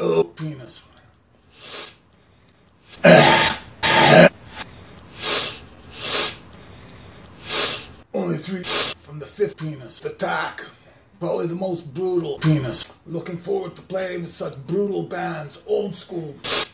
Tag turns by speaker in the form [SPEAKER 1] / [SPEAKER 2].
[SPEAKER 1] Oh, penis. Only 3 from the 5th penis. Attack. Probably the most brutal penis. Looking forward to playing with such brutal bands. Old school.